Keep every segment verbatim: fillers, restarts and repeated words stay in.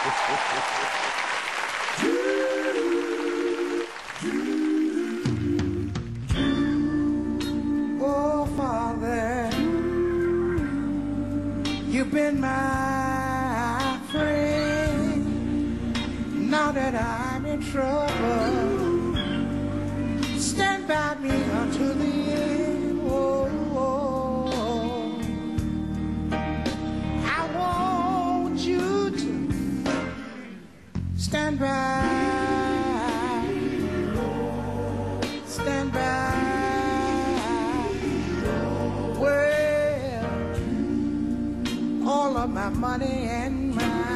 Oh, Father, you've been my friend. Now that I'm in trouble, stand by me until the end. Oh, oh, oh. I want you to stand by, stand by. Well, all of my money and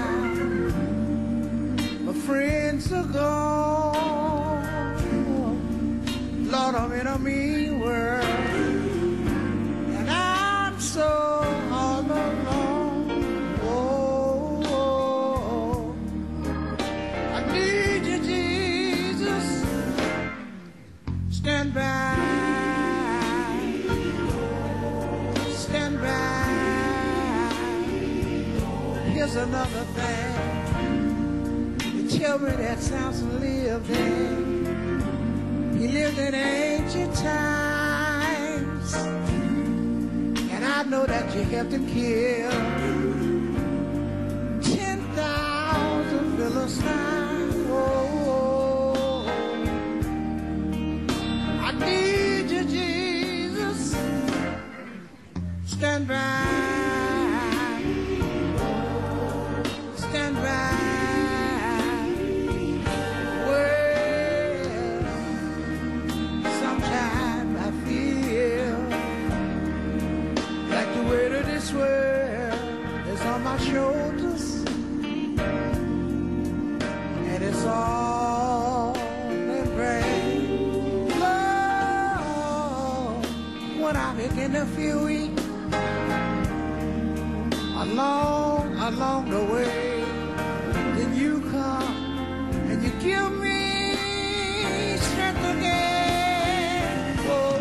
mine, my friends are gone. Lord, I'm in a mean world, and I'm so all alone. Oh, oh, I need you, Jesus. Stand by, stand by. Here's another thing. The children that Samson lived in, he lived in ancient times, and I know that you helped him kill ten thousand Philistines. Oh, I need you, Jesus. Stand by, stand by. This world is on my shoulders, and it's all in vain. Lord, when I begin to feel weak along, along the way, then you come and you give me strength again. Oh,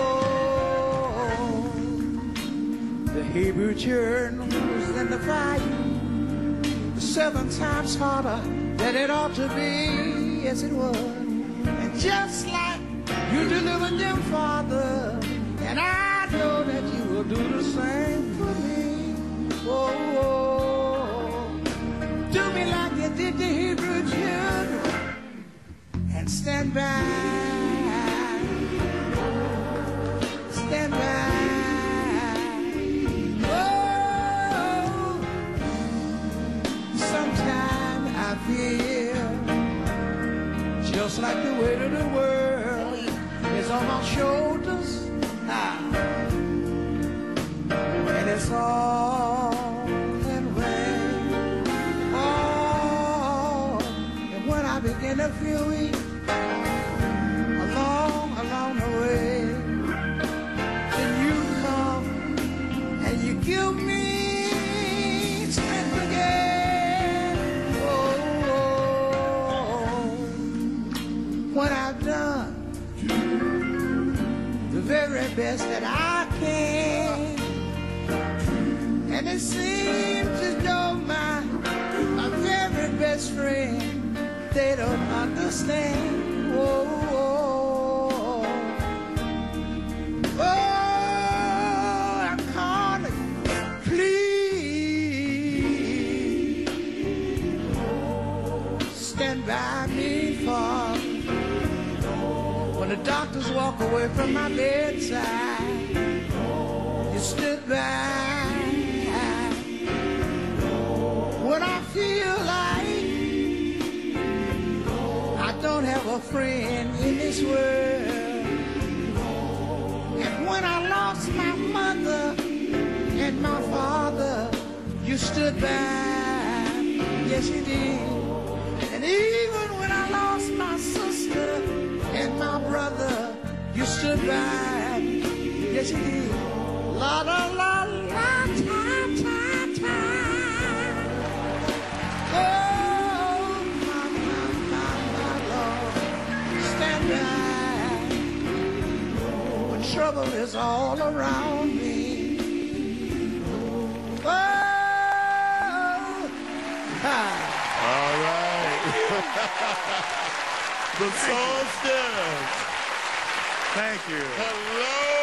the Hebrew journals and the fire, seven times harder than it ought to be. Yes, it was. And just like you delivered them, Father, and I know that you will do the same for me. Oh, oh. Do me like you did the Hebrew children, and stand by, stand by. I feel just like the weight of the world is on my shoulders, ah. And it's all in vain. Oh, and when I begin to feel weak along, along the way, then you come and you give me strength again. What I've done, the very best that I can, and it seems as though my, my very best friend, they don't understand. Oh, oh, oh, I'm calling, please stand by me, Father. When the doctors walk away from my bedside, you stood by. When I feel like I don't have a friend in this world, and when I lost my mother and my father, you stood by. Yes, you did. And even when I lost my sister and my brother, you stood by. Yes, you did. La la la la ta ta ta. Oh, my, my, my, my Lord, stand by when trouble is all around me. Oh, ha. The songsters. Thank you. Hello.